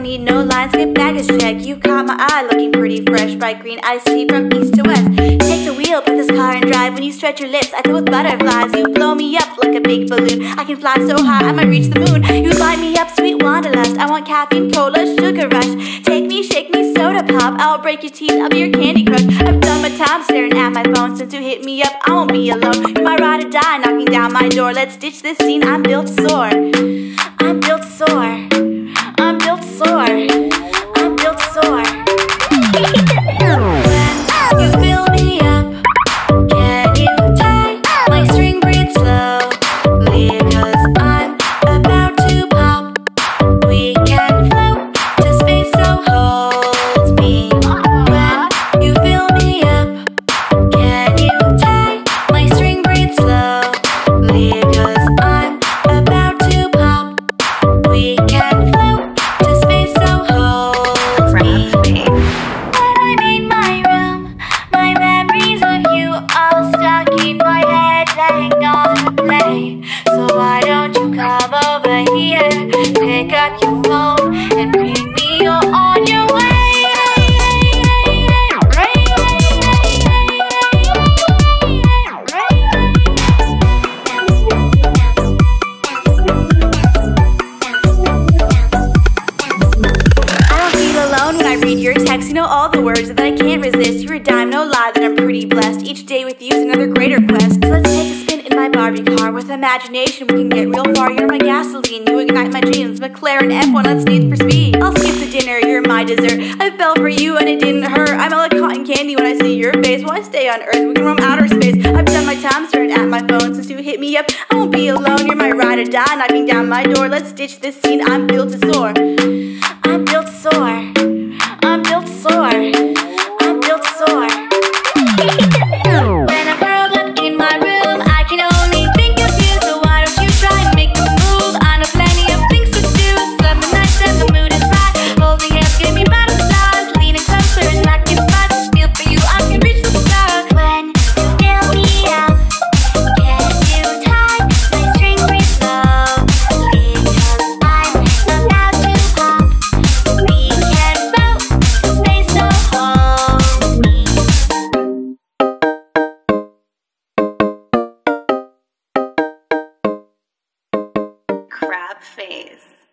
need no lines, skip baggage check. You caught my eye, looking pretty fresh. Bright green iced tea from east to west. Take the wheel, put this car and drive. When you stretch your lips, I fill with butterflies. You blow me up like a big balloon. I can fly so high, I might reach the moon. You light me up, sweet wanderlust. I want caffeine, cola, sugar rush. Take me, shake me, soda pop. I'll break your teeth, I'll be your Candy Crush. I've done my time staring at my phone. Since you hit me up, I won't be alone. You're my ride or die, knocking down my door. Let's ditch this scene, I'm built to soar. I'm built to soar. I'm built to soar. I'm built to soar. When you fill me up, can you tie my string, breathe slowly, 'cause I'm about to pop. We can float to space, so hold me. When you fill me up, can you tie my string, breathe slowly, 'cause I'm about to pop. We can float to space, so hold me. When I'm in my room, my memories of you all stuck in my head, playing on play. So why don't you come over here, pick up your phone and bring me on your way. When I read your text, you know all the words that I can't resist. You're a dime, no lie, that I'm pretty blessed. Each day with you is another greater quest. So let's take a spin in my Barbie car. With imagination, we can get real far. You're my gasoline, you ignite my dreams. McLaren F1, let's need for speed. I'll skip the dinner, you're my dessert. I fell for you and it didn't hurt. I melt like cotton candy when I see your face. Why stay on Earth? We can roam outer space. I've done my time staring at my phone. Since you hit me up, I won't be alone. You're my ride or die, knocking down my door. Let's ditch this scene, I'm built to soar. I'm built to soar. I'm built to soar. I'm built to soar. When I'm curled up in my room, I can only think of you. So why don't you try and make a move? I know plenty of things to do. Summer nights and the mood is right. Holding hands give me butterflies. Leaning closer and I can fight. Feel for you, I can reach the stars. When you fill me up, can you tie my string, breathe slowly, 'cause I'm about to pop. We can float to space, so hold me. Crab face.